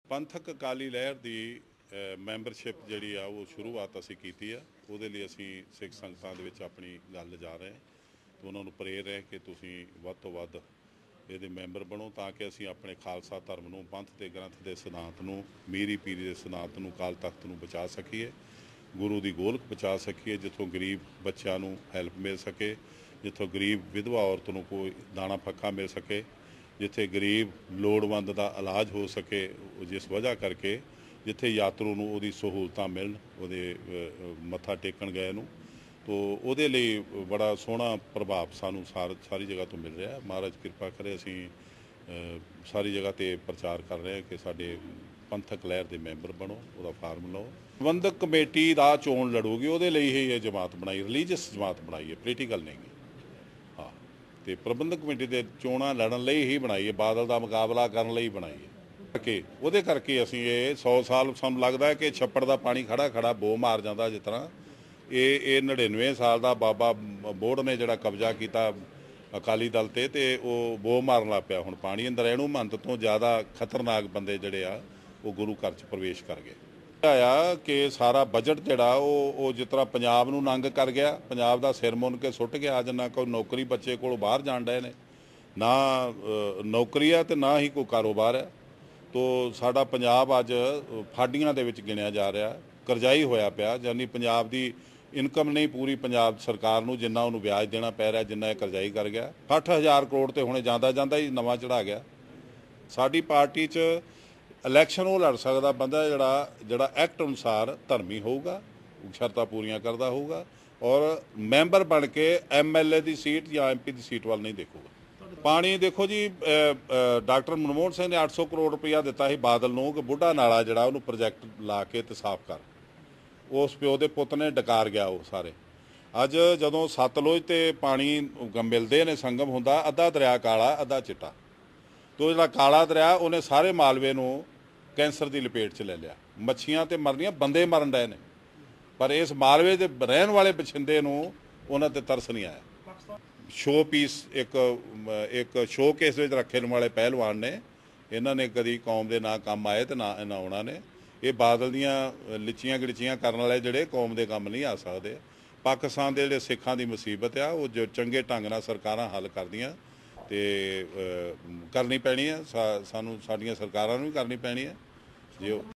पंथक अकाली लहर की मैंबरशिप जी वो शुरुआत असी की है। वो असी सिख संगतां दे विच अपनी गल जा रहे हैं तो उन्होंने प्रेर है कि तुसीं वध तो वध ये मैंबर बनो ताकि असी अपने खालसा धर्म नूं पंथ के ग्रंथ के सिद्धांत नूं मीरी पीरी के सिद्धांत नूं काल तख्त नूं बचा सकीए, गुरु की गोलक बचा सकीए, जिथों गरीब बच्चों नूं हैल्प मिल सके, जिथों गरीब विधवा औरत नूं कोई दाना फक्का मिल सके, जिथे गरीब लोड़वंद का इलाज हो सके, जिस वजह करके जिथे यात्रु नूं उहदी सहूलतां मिलन उहदे मत्था टेकण गए नूं तो उहदे लई बड़ा सोहना प्रभाव सानूं सारी जगह तो मिल रहा है। महाराज किरपा करे असीं सारी जगह ते प्रचार कर रहे हैं कि साडे पंथक लहर के मैंबर बनो, वह फार्म लो। प्रबंधक कमेटी का चोण लड़ूगी, उहदे लई ही ये जमात बनाई, रिलीजियस जमात बनाई है, पोलीटिकल नहीं है। हाँ, तो प्रबंधक कमेटी के चोणां लड़न लई ही बनाई है, बादल का मुकाबला करन लई बनाई है ਉਹਦੇ ਕਰਕੇ ਅਸੀਂ ਇਹ 100 साल ਸਾਨੂੰ लगता है कि छप्पड़ का पानी खड़ा खड़ा बो मार जाता जिस तरह ये 99 साल का बाबा बोर्ड ने जिहड़ा कब्जा किया अकाली दल ते वो बो मारन लग पिया। हुण पानी अंदर इहनूं महंत तो ज़्यादा खतरनाक बंदे जिहड़े आ वो गुरु घर च प्रवेश कर गए आ कि सारा बजट जिहड़ा वो जिस तरह पंजाब नूं नंग कर गया, पंजाब का सिर मुन के सुट गया। अज ना कोई नौकरी बच्चे कोल बाहर जाण डए ने, ना नौकरी है तो ना ही कोई कारोबार है। तो साडा पंजाब अज फाडियां दे विच गिणिया जा रहा, करजाई होया पिया, यानी पंजाब की इनकम नहीं पूरी पंजाब सरकार नूं जिन्ना उन्होंने ब्याज देना पै रहा, जिन्ना करजाई कर गया। 60,000 करोड़ तो हुणे जांदा जांदा ही नवां चढ़ा गया। साडी पार्टी च इलैक्शन वो लड़ सकदा बंदा जिहड़ा एक्ट अनुसार धर्मी होऊगा, शर्तां पूरियां करदा होऊगा और मैंबर बन के MLA की सीट या MP की सीट वाल नहीं देखूगा। पानी देखो जी, डॉक्टर मनमोहन सिंह ने 800 करोड़ रुपया दिता ही बादल नूं कि बुढ़ा नाला जिहड़ा उहनूं प्रोजैक्ट ला के ते साफ कर, उस प्यो के पुत ने डकार गया वो सारे। अज जदों सतलुज ते पानी मिलते ने, संगम हुंदा, अद्धा दरिया काला अद्धा चिट्टा, तो जिहड़ा काला दरिया उन्हें सारे मालवे नूं कैंसर की लपेट च ले लिया। मच्छियां ते मरनियां, बंदे मरन डए ने, पर इस मालवे दे रहन वाले बछिंदे नूं उन्हां ते तरस नहीं आया। शो पीस एक शो केस में रखे वाले पहलवान ने, इन्हों ने कभी कौम के ना काम आए तो ना इन्ना आना ने। ये बादल दियाँ लिचियां गलिचियां करने वाले जोड़े कौम के काम नहीं आ सकते। पाकिस्तान के जोड़े सिखां की मुसीबत आ वो जो चंगे ढंग नाल सरकारां हल करदियां ते करनी पैनी है, सानू साडियां सरकारां नूं भी करनी पैनी है। जो